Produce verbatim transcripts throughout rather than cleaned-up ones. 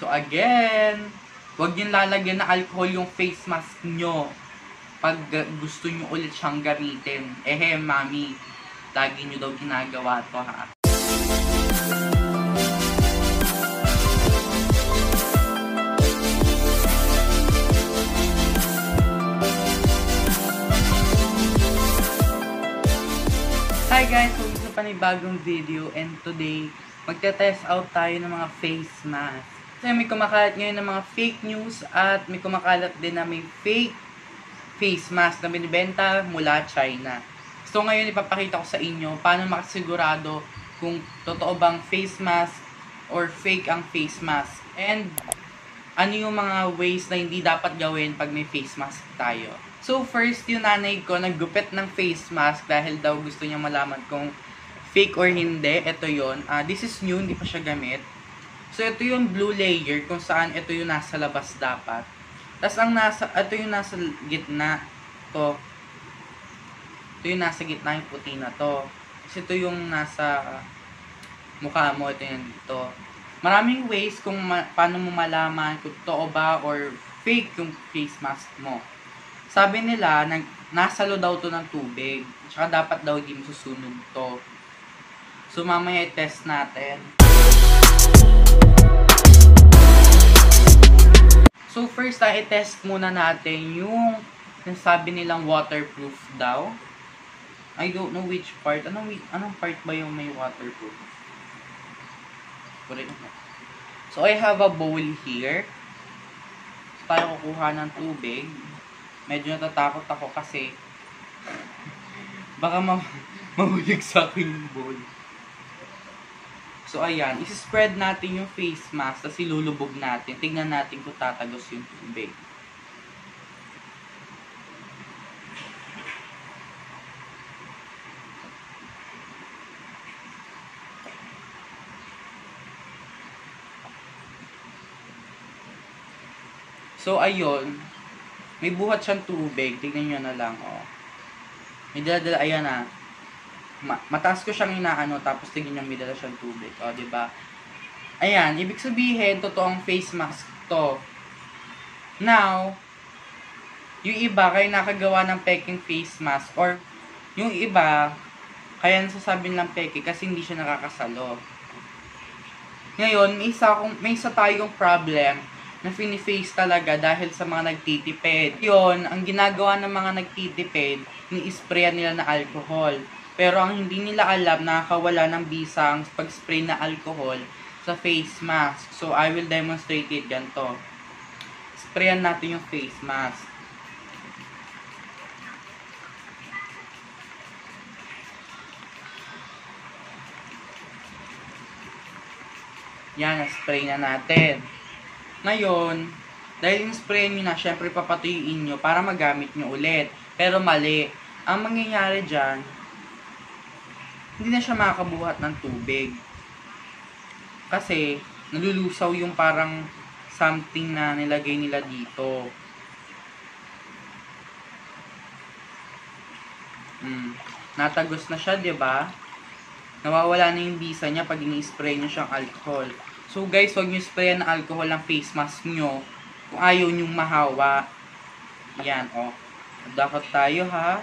So again, huwag nyo lalagyan ng alcohol yung face mask nyo pag gusto nyo ulit siyang gamitin. Ehe, mami, lagi nyo daw ginagawa to, ha? Hi guys! So, isa panibagong video, and today, magte-test out tayo ng mga face mask. Kasi may kumakalat ngayon ng mga fake news at may kumakalat din na may fake face mask na binibenta mula China. So ngayon ipapakita ko sa inyo paano makasigurado kung totoo bang face mask or fake ang face mask. And ano yung mga ways na hindi dapat gawin pag may face mask tayo. So first, yung nanay ko naggupit ng face mask dahil daw gusto niya malaman kung fake or hindi. Ito yun. Uh, this is new, hindi pa siya gamit. So ito yung blue layer kung saan ito yung nasa labas dapat. Tapos ang nasa, ito yung nasa gitna. To. Ito yung nasa gitna yung puti na to. Kasi ito yung nasa uh, mukha mo. Ito yung dito. Maraming ways kung ma paano mo malaman kung totoo ba or fake yung face mask mo. Sabi nila, nag, nasalo daw to ng tubig. Tsaka dapat daw hindi masusunog to. So mamaya i-test natin. So first, i-test muna natin yung nasabi nilang waterproof daw. I don't know which part. Anong, anong part ba yung may waterproof? So I have a bowl here. So tayo kukuha ng tubig. Medyo natatakot ako kasi baka ma mahulog sa akin yung bowl. So ayan, isi-spread natin yung face mask tapos ilulubog natin. Tingnan natin kung tatagos yung tubig. So ayun, may buhat siyang tubig. Tignan nyo na lang, oh. May dala-dala, ayan ah. Ma mataas ko siyang inaano, tapos tignan nyo may dala siyang tubig. O, oh, diba? Ayan, ibig sabihin, totoong face mask to. Now, yung iba, kaya nakagawa ng peking face mask, or yung iba, kaya nasasabi nilang peke kasi hindi siya nakakasalo. Ngayon, may isa, akong, may isa tayong problem na fini-face talaga dahil sa mga nagtitipid. Yun, ang ginagawa ng mga nagtitipid, ni-sprayan nila na alcohol. Pero ang hindi nila alam, nakakawala ng bisa ang pag-spray na alcohol sa face mask. So, I will demonstrate it ganito. Sprayan natin yung face mask. Yan, na-spray na natin. Ngayon, dahil yung spray nyo na, syempre papatuyuin nyo para magamit nyo ulit. Pero mali. Ang mangyayari dyan, hindi na siya makakabuhat ng tubig. Kasi, nalulusaw yung parang something na nilagay nila dito. Hmm. Natagos na siya, diba? Nawawala na yung bisa niya pag ini-spray nyo siyang alcohol. So guys, huwag nyo sprayan ng alcohol ang face mask nyo kung ayaw nyong mahawa. Ayan, o. Oh. Dakot tayo, ha.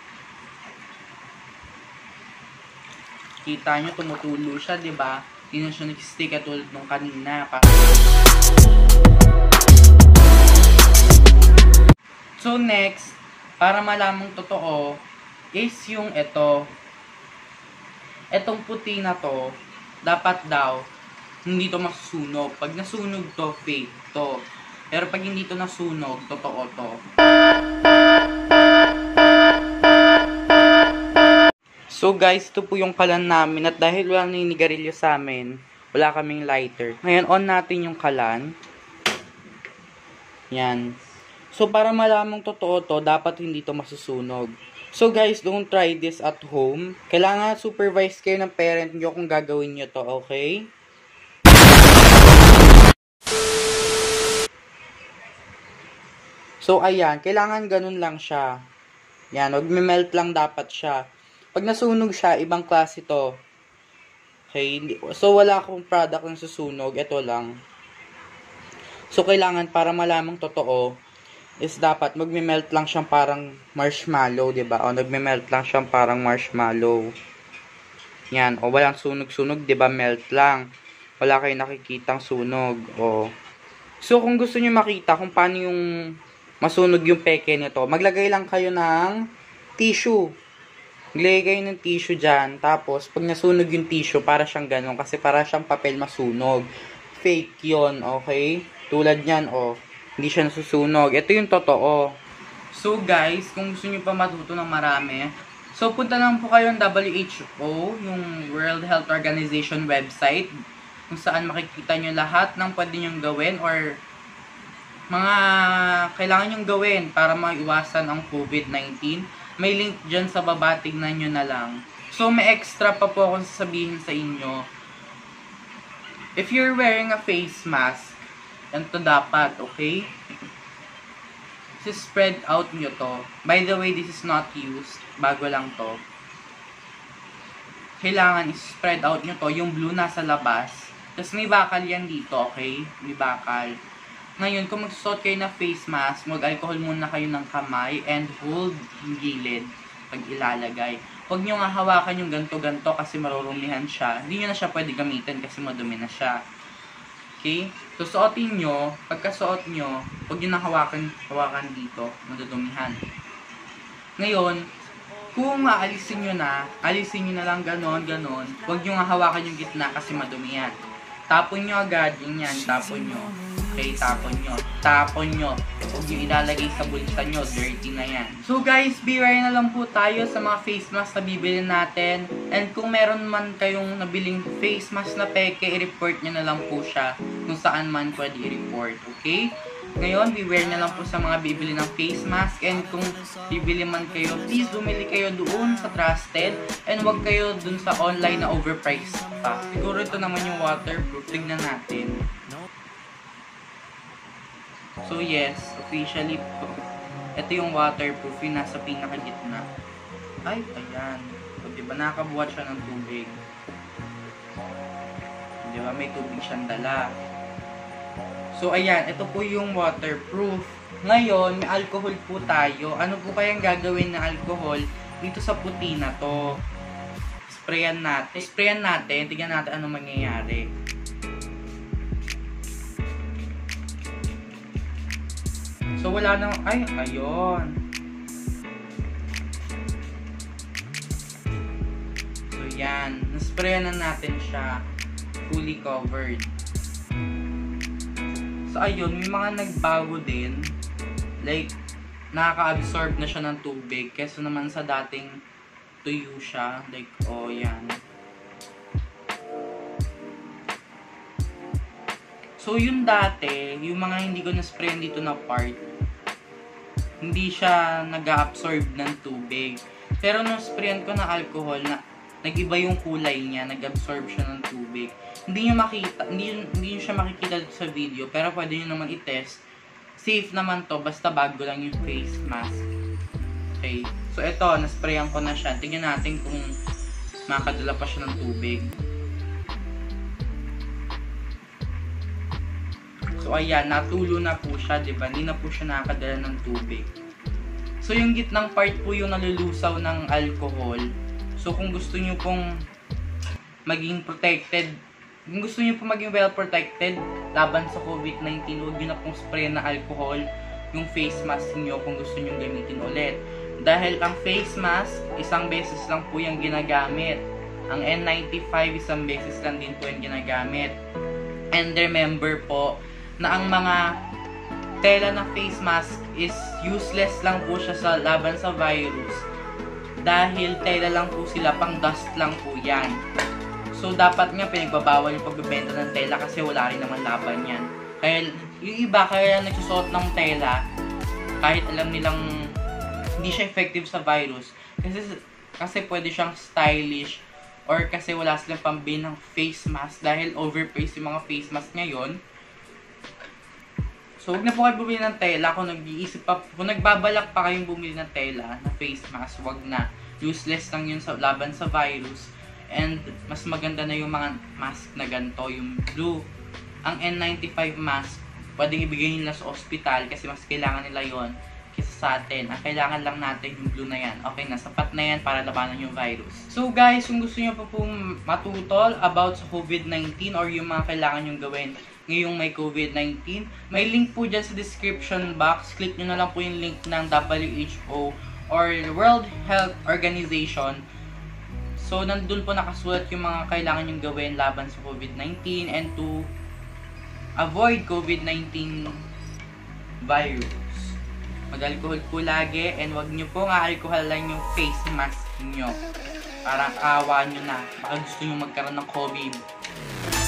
Kita nyo, tumutulo siya, diba? Hindi na siya nag-stick at tulad nung kanina. So next, para malamang totoo, is yung ito. Etong puti na to, dapat daw, hindi to masusunog. Pag nasunog to, fake to. Pero pag hindi to nasunog, totoo to. So guys, ito po yung kalan namin. At dahil wala naninigarilyo sa amin, wala kaming lighter. Ngayon, on natin yung kalan. Yan. So para malamang totoo to, dapat hindi to masusunog. So guys, don't try this at home. Kailangan supervise kayo ng parent nyo kung gagawin nyo to, okay? So, ayan. Kailangan ganun lang siya. Yan. Mag-melt lang dapat siya. Pag nasunog siya, ibang klase to. Okay? So, wala akong product na susunog. Ito lang. So, kailangan para malamang totoo, is dapat magme-melt lang siyang parang marshmallow, diba? O, nagme-melt lang siyang parang marshmallow. Yan. O, walang sunog-sunog, diba? Melt lang. Wala kayong nakikitang sunog. O. So, kung gusto nyo makita kung paano yung masunog yung peke nito, maglagay lang kayo ng tissue. Maglagay kayo ng tissue dyan. Tapos, pag nasunog yung tissue, para siyang ganun. Kasi para siyang papel masunog. Fake yon, okay? Tulad yan, o. Hindi siya nasusunog. Ito yung totoo. So, guys, kung gusto nyo pa matuto ng marami, so, punta lang po kayo ng W H O, yung World Health Organization website, kung saan makikita nyo lahat ng pwede nyong gawin or mga kailangan nyong gawin para maiwasan ang COVID nineteen. May link dyan sa baba, tignan nyo na lang. So, may extra pa po akong sasabihin sa inyo. If you're wearing a face mask, ganito dapat, okay? Just spread out nyo to. By the way, this is not used. Bago lang to. Kailangan i-spread out nyo to. Yung blue nasa labas. Tapos may bakal yan dito, okay? May bakal. Ngayon, kung magsusot kayo na face mask, mag-alcohol muna kayo ng kamay and hold yung gilid pag ilalagay. Huwag nyo nga hawakan yung ganto-ganto kasi marurumihan siya. Hindi nyo na siya pwede gamitin kasi madumi na siya. Okay? So, suotin nyo. Pagkasuot nyo, huwag nyo na hawakan, hawakan dito. Madudumihan. Ngayon, kung maalisin nyo na, alisin nyo na lang ganon, ganon. Huwag nyo nga hawakan yung gitna kasi madumi yan. Tapon nyo agad. Yun yan. Tapon nyo. Okay? Tapon nyo. Tapon nyo. Huwag nyo ilalagay sa bulsa nyo. Dirty na yan. So guys, beware na lang po tayo sa mga face mask na bibili natin. And kung meron man kayong nabiling face mask na peke, i-report nyo na lang po siya kung saan man pwede i-report. Okay? Ngayon, beware na lang po sa mga bibili ng face mask. And kung bibili man kayo, please bumili kayo doon sa trusted. And wag kayo doon sa online na overpriced pa. Siguro ito naman yung waterproof. Tignan natin. So yes, officially po. Ito yung waterproof, yung nasa pinakagitna. Ay, ayan. So, diba nakabuhat siya ng tubig. Diba may tubig siyang dala. So ayan, ito po yung waterproof. Ngayon, may alcohol po tayo. Ano po kayang gagawin na alcohol dito sa puti na to? Sprayan natin. Sprayan natin. Tignan natin ano mangyayari. So, wala nang... Ay, ayun. So, yan. Nasprayan na natin siya. Fully covered. So, ayun. May mga nagbago din. Like, nakaka-absorb na siya ng tubig. Kesa naman sa dating tuyo siya. Like, oh, yan. So, yung dati, yung mga hindi ko na-sprayan dito na part, hindi siya nag-absorb ng tubig. Pero nung sprayan ko ng alcohol, na, nag-iba yung kulay niya, nag-absorb siya ng tubig. Hindi nyo makita, hindi, hindi nyo siya makikita sa video, pero pwede nyo naman i-test. Safe naman to, basta bago lang yung face mask. Okay. So, ito, nasprayan ko na siya. Tingnan natin kung makadala pa siya ng tubig. So, ayan, natulo na po siya, diba? Hindi na po siya nakakadala ng tubig. So, yung gitnang part po yung nalulusaw ng alcohol. So, kung gusto nyo pong maging protected, kung gusto nyo pong maging well protected laban sa COVID nineteen, huwag nyo na pong spray na alcohol yung face mask niyo kung gusto nyo gamitin ulit. Dahil ang face mask, isang beses lang po yung ginagamit. Ang N ninety-five, isang beses lang din po yung ginagamit. And remember po, na ang mga tela na face mask is useless lang po siya sa laban sa virus. Dahil tela lang po sila, pang dust lang po yan. So, dapat nga pinagbabawal yung pagbebenta ng tela kasi wala rin naman laban yan. Kaya, yung iba, kaya nagsusuot ng tela, kahit alam nilang hindi siya effective sa virus. Kasi, kasi pwede siyang stylish or kasi wala silang pambili ng face mask dahil overpriced yung mga face mask ngayon. So, huwag na po kayo bumili ng tela. Kung nag-iisip pa, kung nagbabalak pa kayong bumili ng tela na face mask, huwag na. Useless lang yun sa laban sa virus. And, mas maganda na yung mga mask na ganito, yung blue. Ang N ninety-five mask, pwedeng ibigay nila sa ospital kasi mas kailangan nila yon kaysa sa atin. Ang kailangan lang natin yung blue na yan. Okay na, sapat na yan para labanan yung virus. So guys, kung gusto nyo pa pong matutol about sa COVID nineteen or yung mga kailangan nyo gawin ngayong may COVID nineteen, may link po dyan sa description box. Click nyo na lang po yung link ng W H O or World Health Organization. So, nandun po nakasulat yung mga kailangan nyo gawin laban sa COVID nineteen and to avoid COVID nineteen virus. Mag-alcohol po lagi and wag nyo pong aalkoholan yung face mask nyo. Parang kawa nyo na. Baka gusto nyo magkaroon ng COVID.